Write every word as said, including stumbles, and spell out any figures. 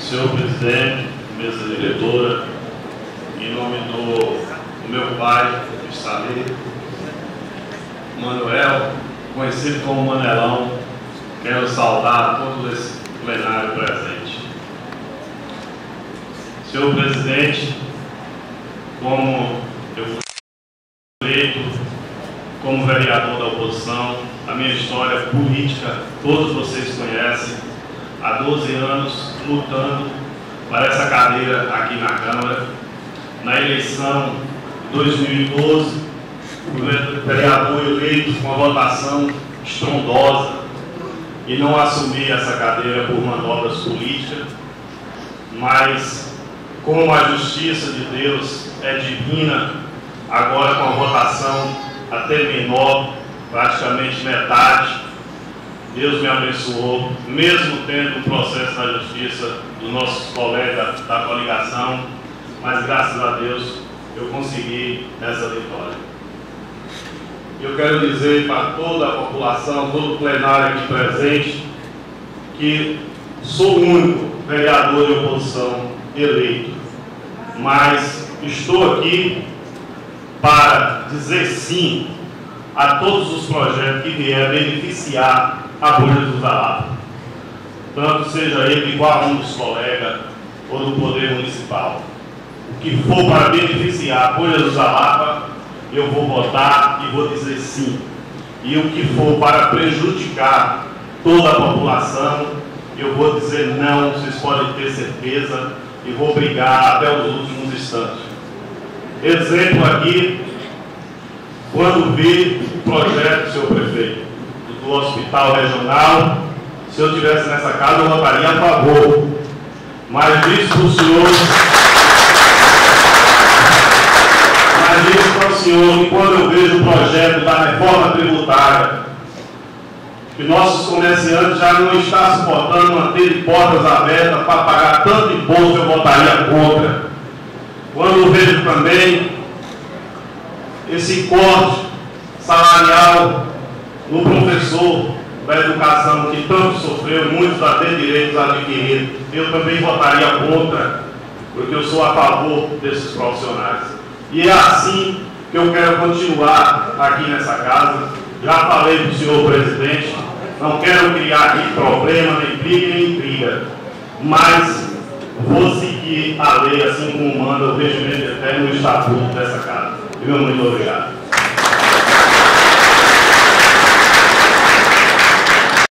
senhor presidente, mesa diretora, em nome do, do meu pai, que está ali, Manuel, conhecido como Manelão, quero saudar todo esse plenário presente. Senhor presidente, como eu fui eleito como vereador da oposição, a minha história política, todos vocês conhecem, há doze anos lutando para essa cadeira aqui na Câmara. Na eleição de dois mil e doze, o vereador eleito com a votação estrondosa e não assumi essa cadeira por manobras políticas, mas como a justiça de Deus é divina, agora com a votação até menor, praticamente metade, Deus me abençoou, mesmo tendo um processo na justiça dos nossos colegas da coligação, mas graças a Deus eu consegui essa vitória. Eu quero dizer para toda a população, todo o plenário aqui presente, que sou o único vereador de oposição eleito, mas estou aqui para dizer sim a todos os projetos que vierem beneficiar a Bolha do Zalapa, tanto seja ele igual a um dos colegas ou do Poder Municipal. O que for para beneficiar a Bolha do Zalapa, eu vou votar e vou dizer sim. E o que for para prejudicar toda a população, eu vou dizer não, vocês podem ter certeza, e vou brigar até os últimos instantes. Exemplo aqui, quando vi o projeto, senhor prefeito, do hospital regional, se eu estivesse nessa casa, eu votaria a favor. Mas disse para o senhor, mas disse para o senhor que quando eu vejo o projeto da reforma tributária, que nossos comerciantes já não estão suportando manter portas abertas para pagar tanto imposto, eu votaria contra. Quando eu vejo também esse corte salarial no professor da educação, que tanto sofreu, muitos até direitos adquiridos, eu também votaria contra, porque eu sou a favor desses profissionais. E é assim que eu quero continuar aqui nessa casa. Já falei para o senhor presidente, não quero criar aqui problema, nem briga, nem intriga, mas vou seguir a lei assim como manda o regimento eterno e o estatuto dessa casa. Meu muito obrigado.